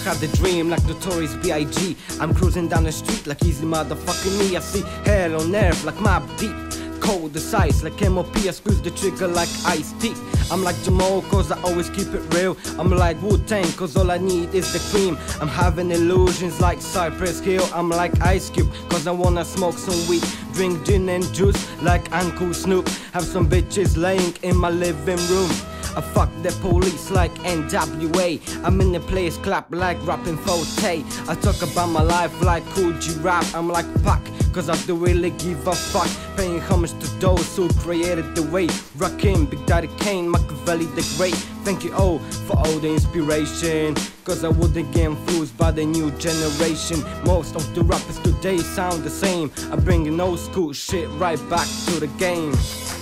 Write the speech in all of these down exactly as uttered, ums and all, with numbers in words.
had the dream like Notorious B I G I'm cruising down the street like easy motherfucking me. I see hell on earth like Mobb Deep. Cold as ice like M O P, I squeeze the trigger like Ice-T. I'm like Jamal cause I always keep it real. I'm like Wu-Tang cause all I need is the cream. I'm having illusions like Cypress Hill. I'm like Ice Cube cause I wanna smoke some weed. Drink gin and juice like Uncle Snoop. Have some bitches laying in my living room. I fuck the police like N W A. I'm in the place clap like rapping Forte. I talk about my life like Kool G Rap. I'm like Pac cause I don't really give a fuck. Paying homage to those who created the way. Rakim, Big Daddy Kane, Machiavelli the Great. Thank you all for all the inspiration, cause I wouldn't get influenced by the new generation. Most of the rappers today sound the same. I bring an old school shit right back to the game.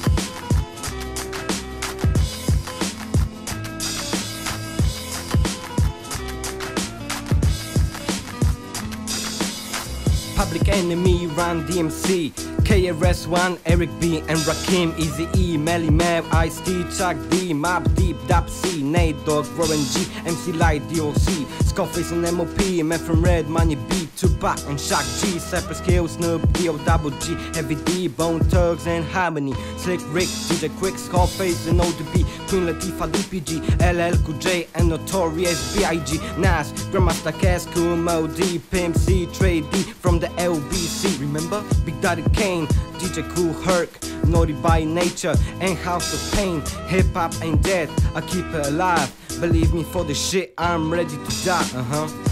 Public Enemy, Run D M C, K R S One, Eric B and Rakim, Eazy-E, Melly Mel, Ice-T, Chuck D, Mobb Deep, Dap C, Nate Dogg, Warren G, M C Lyte, D O C, Scarface and M O P, Man from Red, Money B, Tupac and Shock G, Cypress Hill, Snoop, D O Double G, Heavy D, Bone Thugs and Harmony, Slick Rick, D J Quick, Scarface and O D B, Queen Latifah, D P G, L L Cool J and Notorious B I G, Nas, Grandmaster Caz, Kool Moe Dee, Pimp C, Trey D from the L B C, remember? Big Daddy Kane, D J Kool Herc, Naughty by Nature and House of Pain. Hip hop ain't dead, I keep it alive. Believe me, for the shit I'm ready to die. Uh huh.